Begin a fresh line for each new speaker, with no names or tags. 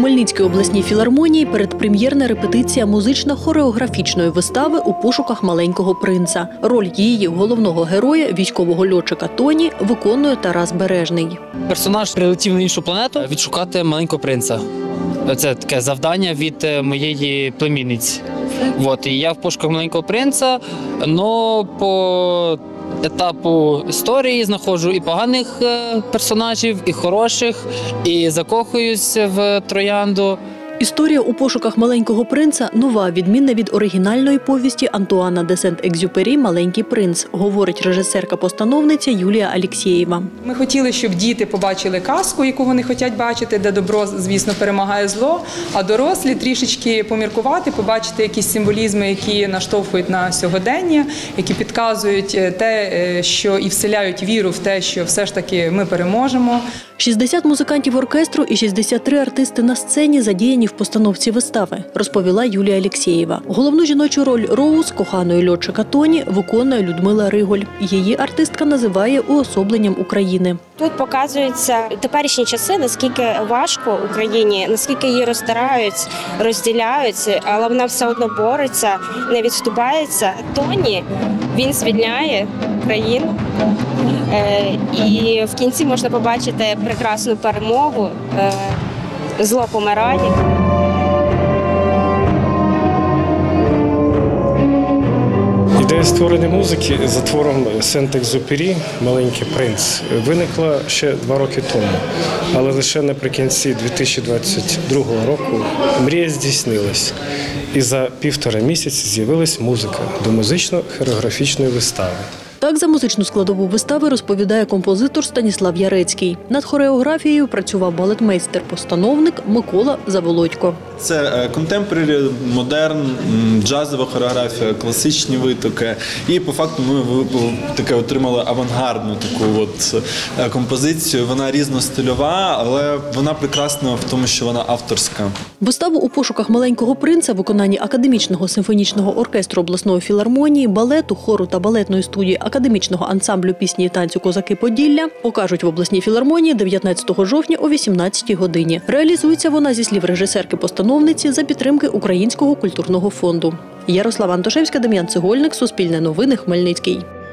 Хмельницькій обласній філармонії передпрем'єрна репетиція музично-хореографічної вистави «У пошуках маленького принца». Роль її головного героя, військового льотчика Тоні, виконує Тарас Бережний.
Персонаж прилетів на іншу планету відшукати маленького принца. Це таке завдання від моєї племінниці. І я в пошуках маленького принца, але по етапу історії знаходжу і поганих персонажів, і хороших, і закохуюсь в троянду.
Історія «У пошуках маленького принца» нова, відмінна від оригінальної повісті Антуана де Сент-Екзюпері «Маленький принц», говорить режисерка-постановниця Юлія Алєксєєва.
Ми хотіли, щоб діти побачили казку, яку вони хочуть бачити, де добро, звісно, перемагає зло, а дорослі трішечки поміркувати, побачити якісь символізми, які наштовхують на сьогодення, які підказують те, що і вселяють віру в те, що все ж таки ми переможемо.
60 музикантів оркестру і 63 артисти на сцені задіяні в постановці вистави, розповіла Юлія Алєксєєва. Головну жіночу роль Роуз, коханої льотчика Тоні, виконує Людмила Риголь. Її артистка називає уособленням України.
Тут показуються теперішні часи, наскільки важко Україні, наскільки її роздирають, розділяють, але вона все одно бореться, не відступається. Тоні, він звільняє країну. І в кінці можна побачити прекрасну перемогу, зло помирає.
Ідея створення музики за твором Сент-Екзюпері «Маленький принц» виникла ще 2 роки тому, але лише наприкінці 2022 року мрія здійснилась. І за 1,5 місяці з'явилась музика до музично-хореографічної вистави.
Так за музичну складову вистави розповідає композитор Станіслав Ярецький. Над хореографією працював балетмейстер-постановник Микола Заволодько.
Це контемпорарі, модерн, джазова хореографія, класичні витоки. І по факту ми отримали авангардну таку композицію. Вона різностильова, але вона прекрасна в тому, що вона авторська.
Виставу «У пошуках маленького принца» в виконанні Академічного симфонічного оркестру обласної філармонії, балету, хору та балетної студії Академічного ансамблю пісні і танцю «Козаки Поділля» покажуть в обласній філармонії 19 жовтня о 18 годині. Реалізується вона, зі слів режисерки-постановниці, за підтримки Українського культурного фонду. Ярослава Антошевська, Дем'ян Цегольник, Суспільне новини, Хмельницький.